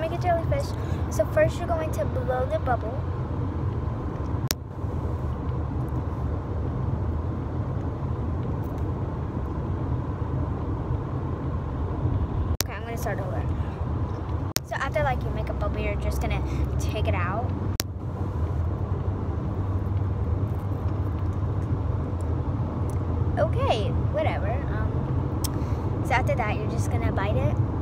make a jellyfish. So first you're going to blow the bubble. Okay, I'm going to start over. So after like you make a bubble, you're just going to take it out. Okay, whatever. So after that, you're just going to bite it.